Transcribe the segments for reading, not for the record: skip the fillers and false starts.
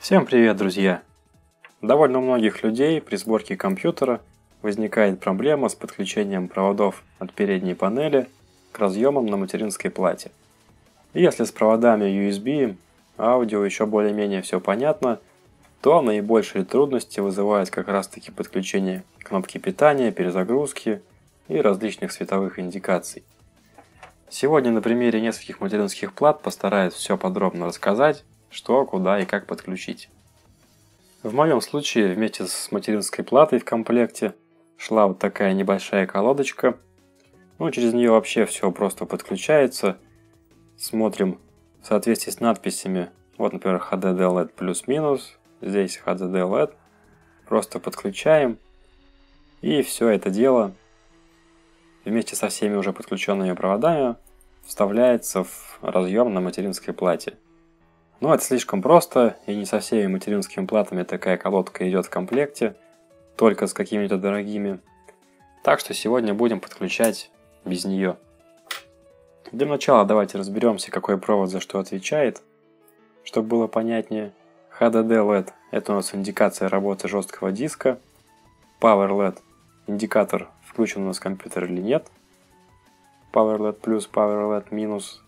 Всем привет, друзья! Довольно у многих людей при сборке компьютера возникает проблема с подключением проводов от передней панели к разъемам на материнской плате. И если с проводами USB, аудио еще более-менее все понятно, то наибольшие трудности вызывают как раз таки подключение кнопки питания, перезагрузки и различных световых индикаций. Сегодня на примере нескольких материнских плат постараюсь все подробно рассказать, что, куда и как подключить. В моем случае вместе с материнской платой в комплекте шла вот такая небольшая колодочка. Через нее вообще все просто подключается. Смотрим в соответствии с надписями. Вот, например, HDD LED плюс-минус. Здесь HDD LED. Просто подключаем. И все это дело вместе со всеми уже подключенными проводами вставляется в разъем на материнской плате. Но это слишком просто, и не со всеми материнскими платами такая колодка идет в комплекте, только с какими-то дорогими. Так что сегодня будем подключать без нее. Для начала давайте разберемся, какой провод за что отвечает, чтобы было понятнее. HDD LED – это у нас индикация работы жесткого диска. Power LED – индикатор, включен у нас компьютер или нет. Power LED плюс, Power LED минус.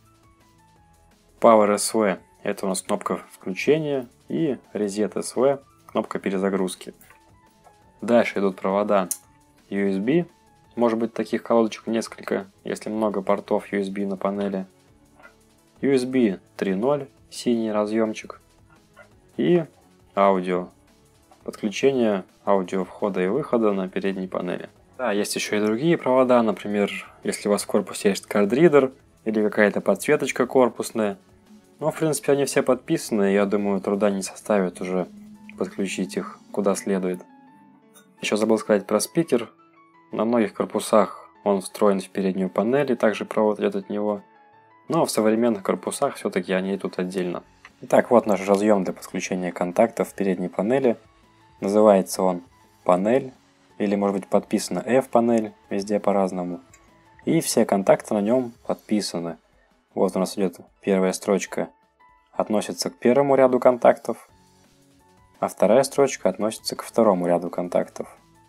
Power SV – это у нас кнопка включения, и Reset SV – кнопка перезагрузки. Дальше идут провода USB. Может быть, таких колодочек несколько, если много портов USB на панели. USB 3.0, синий разъемчик. И аудио. Подключение аудио входа и выхода на передней панели. Да, есть еще и другие провода, например, если у вас в корпусе есть кардридер или какая-то подсветочка корпусная. Но, в принципе, они все подписаны, я думаю, труда не составит уже подключить их куда следует. Еще забыл сказать про спикер. На многих корпусах он встроен в переднюю панель, и также провод идет от него. Но в современных корпусах все-таки они идут отдельно. Итак, вот наш разъем для подключения контактов в передней панели. Называется он панель, или может быть подписано F-панель, везде по-разному. И все контакты на нем подписаны. Вот у нас идет первая строчка, относится к первому ряду контактов, а вторая строчка относится к второму ряду контактов.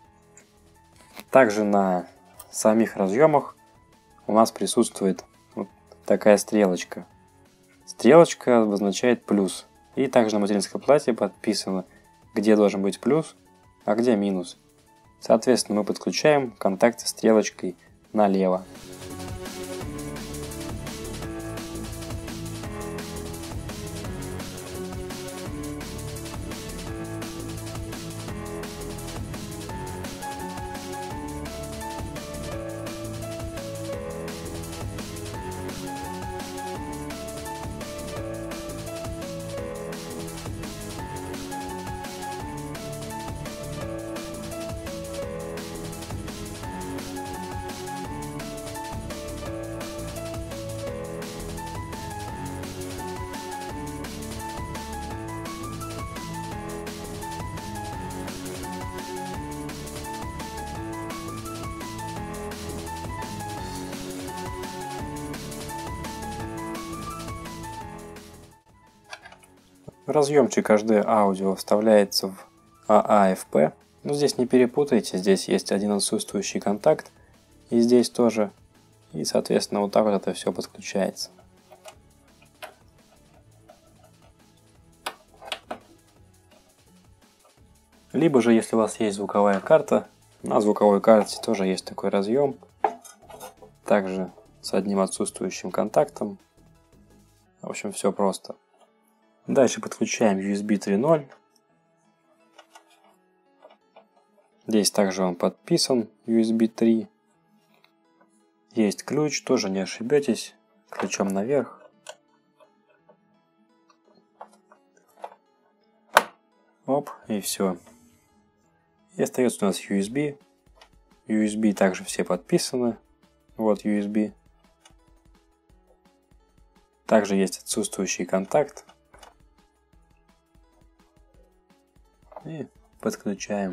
Также на самих разъемах у нас присутствует вот такая стрелочка. Стрелочка обозначает плюс. И также на материнской плате подписано, где должен быть плюс, а где минус. Соответственно, мы подключаем контакты стрелочкой налево. Разъемчик HD аудио вставляется в AAFP. Но здесь не перепутайте, здесь есть один отсутствующий контакт, и здесь тоже. И, соответственно, вот так вот это все подключается. Либо же, если у вас есть звуковая карта, на звуковой карте тоже есть такой разъем. Также с одним отсутствующим контактом. В общем, все просто. Дальше подключаем USB 3.0. Здесь также он подписан USB 3. Есть ключ, тоже не ошибетесь. Ключом наверх. Оп, и все. И остается у нас USB. USB также все подписаны. Вот USB. Также есть отсутствующий контакт. И подключаем.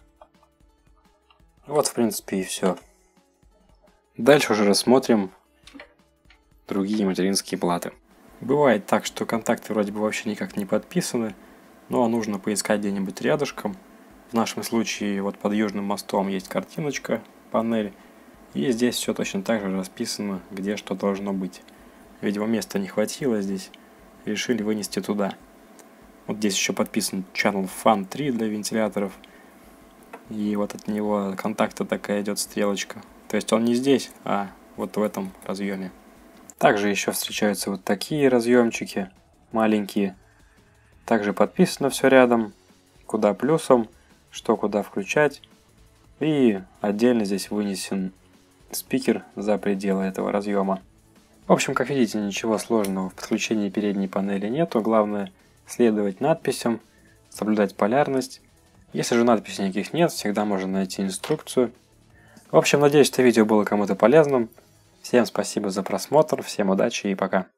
Вот, в принципе, и все. Дальше уже рассмотрим другие материнские платы. Бывает так, что контакты вроде бы вообще никак не подписаны, но нужно поискать где-нибудь рядышком. В нашем случае вот под Южным мостом есть картиночка, панель, и здесь все точно так же расписано, где что должно быть. Видимо, места не хватило здесь, решили вынести туда. Вот здесь еще подписан Channel Fan 3 для вентиляторов, и вот от него контакта такая идет стрелочка. То есть он не здесь, а вот в этом разъеме. Также еще встречаются вот такие разъемчики, маленькие. Также подписано все рядом, куда плюсом, что куда включать. И отдельно здесь вынесен спикер за пределы этого разъема. В общем, как видите, ничего сложного в подключении передней панели нету. Главное следовать надписям, соблюдать полярность. Если же надписей никаких нет, всегда можно найти инструкцию. В общем, надеюсь, это видео было кому-то полезным. Всем спасибо за просмотр, всем удачи и пока.